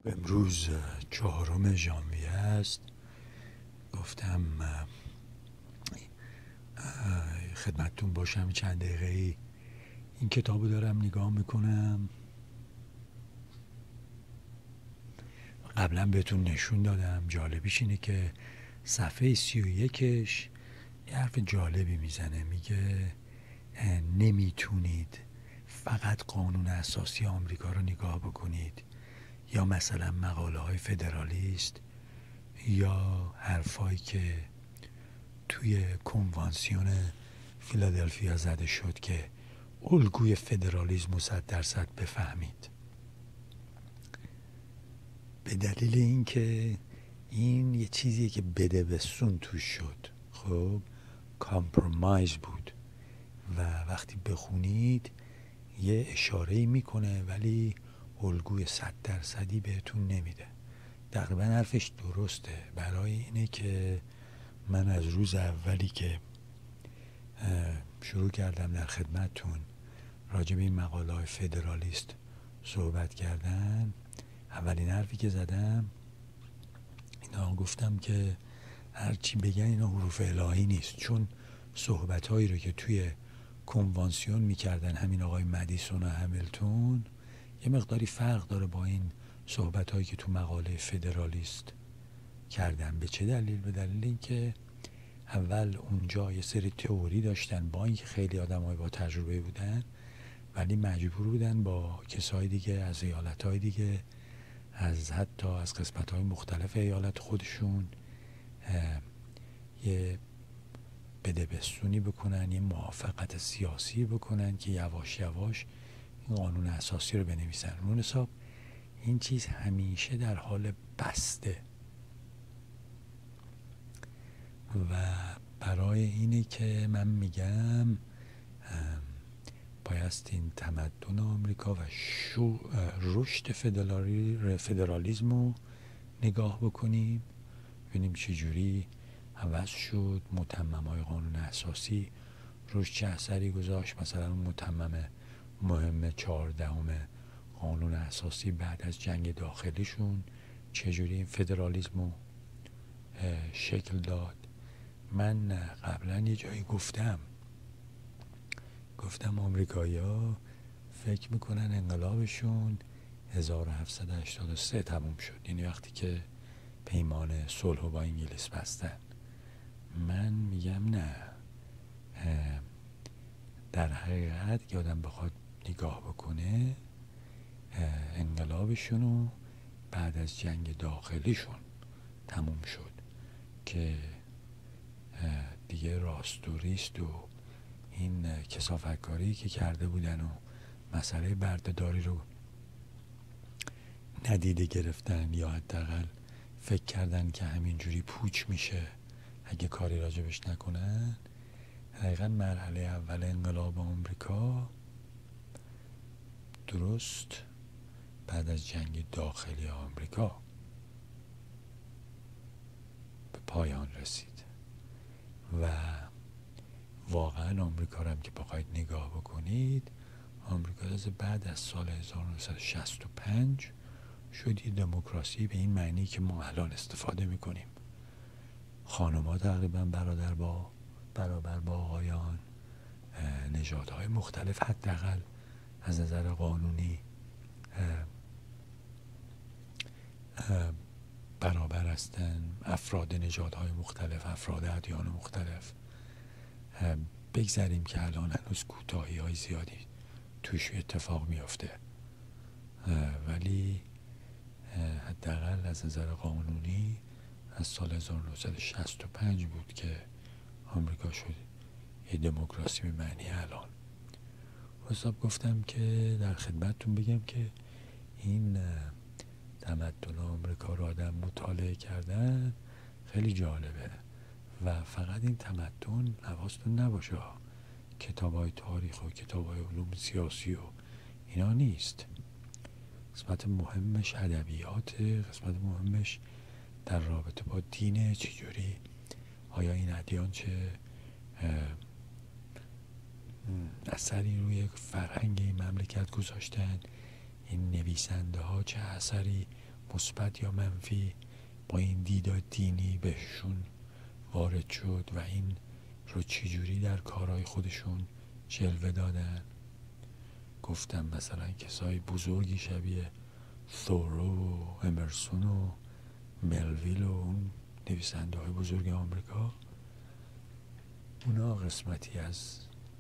امروز 4 ژانویه است. گفتم خدمتتون باشم چند دقیقه. این کتابو دارم نگاه میکنم. قبلا بهتون نشون دادم. جالبیش اینه که صفحه 31ش یه حرف جالبی میزنه. میگه نمیتونید فقط قانون اساسی آمریکا رو نگاه بکنید یا مثلا مقاله های فدرالیست یا حرفایی که توی کنوانسیون فیلادلفیا زده شد که الگوی فدرالیسم 100% بفهمید. به دلیل اینکه این یه چیزیه که بده به سون توش شد. خب کامپرومایز بود و وقتی بخونید یه اشاره‌ای میکنه ولی الگوی 100% بهتون نمیده. تقریبا حرفش درسته. برای اینه که من از روز اولی که شروع کردم در خدمتتون راجع به این مقاله های فدرالیست صحبت کردن، اولین حرفی که زدم اینا گفتم که هرچی بگن اینا حروف الهی نیست، چون صحبت هایی رو که توی کنوانسیون میکردن همین آقای مدیسون و همیلتون یه مقداری فرق داره با این صحبت هایی که تو مقاله فدرالیست کردن. به چه دلیل؟ به دلیل اینکه اول اونجا یه سری تئوری داشتن، با اینکه خیلی آدمای با تجربه بودن ولی مجبور بودن با کسای دیگه از ایالت‌های دیگه، از حتی از قسمت‌های مختلف ایالت خودشون یه بدبستونی بکنن، یه موافقت سیاسی بکنن که یواش یواش این قانون اساسی رو بنویسن. اون حساب این چیز همیشه در حال بسته و برای اینه که من میگم بایست این تمدن آمریکا و رشد فدرالیسم رو نگاه بکنیم، ببینیم چجوری عوض شد. متمم‌های قانون اساسی روش چه اثری گذاشت. مثلا اون متمم مهم 14 قانون اساسی بعد از جنگ داخلیشون چجوری این فدرالیسم رو شکل داد. من قبلا یه جایی گفتم آمریکایی‌ها فکر میکنن انقلابشون 1783 تموم شد، یعنی وقتی که پیمان صلح با انگلیس بستن. من میگم نه، در حقیقت که آدم بخواد نگاه بکنه انقلابشونو بعد از جنگ داخلیشون تموم شد که دیگه راست و ریست و این کثافتکاری که کرده بودن و مسئله بردهداری رو ندیده گرفتن یا حداقل فکر کردن که همینجوری پوچ میشه اگه کاری راجبش نکنن. حقیقا مرحله اول انقلاب آمریکا درست بعد از جنگ داخلی آمریکا به پایان رسید و واقعا آمریکا رو هم که بخواید نگاه بکنید، آمریکا از بعد از سال 1965 شد یه دموکراسی به این معنی که ما الان استفاده میکنیم. خانم‌ها تقریبا برابر با آقایان، نژادهای مختلف حداقل از نظر قانونی برابر هستن. افراد نژادهای مختلف، افراد ادیان مختلف. بگذاریم که الان هنوز کوتاهی‌های زیادی توش اتفاق میفته ولی حداقل از نظر قانونی از سال 1965 بود که آمریکا شد یه دموکراسی به معنی الان. حساب گفتم که در خدمتتون بگم که این تمدن آمریکا رو آدم مطالعه کردن خیلی جالبه و فقط این تمدن حواستون نباشه کتاب‌های تاریخ و کتاب‌های علوم سیاسی و اینا نیست. قسمت مهمش ادبیات، قسمت مهمش در رابطه با دینه. چجوری آیا این ادیان چه اثری روی فرهنگ این مملکت گذاشتن، این نویسنده ها چه اثری مثبت یا منفی با این دیداد دینی بهشون وارد شد و این رو چجوری در کارهای خودشون جلوه دادن. گفتم مثلا کسای بزرگی شبیه ثورو و امرسون و ملویل و اون نویسنده های بزرگ آمریکا، اونا قسمتی از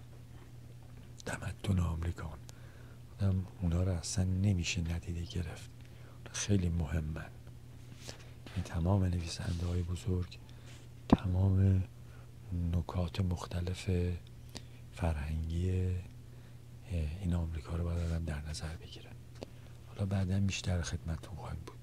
تمدن آمریکان، اونا رو اصلا نمیشه ندیده گرفت، خیلی مهمن. این تمام نویسنده های بزرگ تمام نکات مختلف فرهنگی این آمریکا رو باید آدم در نظر بگیره. حالا بعدا بیشتر خدمتتون خواهیم بود.